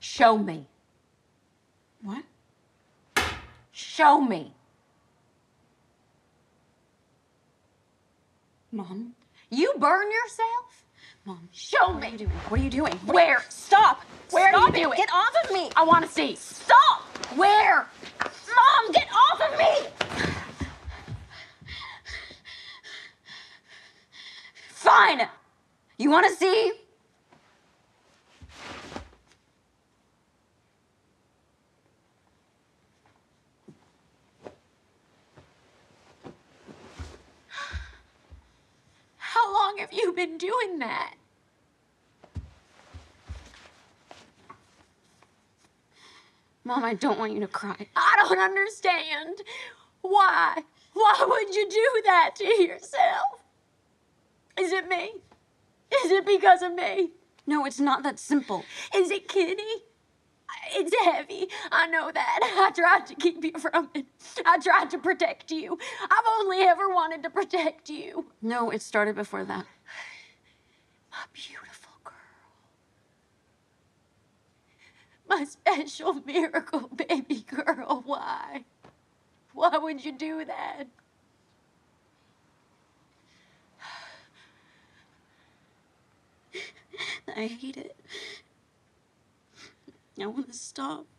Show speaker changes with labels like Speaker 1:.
Speaker 1: Show me.
Speaker 2: What?
Speaker 1: Show me.
Speaker 2: Mom?
Speaker 1: You burn yourself?
Speaker 2: Mom.
Speaker 1: Show
Speaker 2: What
Speaker 1: me.
Speaker 2: are you doing? What are you doing?
Speaker 1: Where?
Speaker 2: Stop!
Speaker 1: Where
Speaker 2: Stop
Speaker 1: do you do it?
Speaker 2: Get off of me!
Speaker 1: I want to see. Stop! Where? Mom, get off of me! Fine. You want to see? How long have you been doing that?
Speaker 2: Mom, I don't want you to cry.
Speaker 1: I don't understand. Why? Why would you do that to yourself? Is it me? Is it because of me?
Speaker 2: No, it's not that simple.
Speaker 1: Is it Ginny? It's heavy. I know that. I tried to keep you from it. I tried to protect you. I've only ever wanted to protect you.
Speaker 2: No, it started before that.
Speaker 1: My beautiful girl. My special miracle baby girl. Why? Why would you do that?
Speaker 2: I hate it. I want to stop.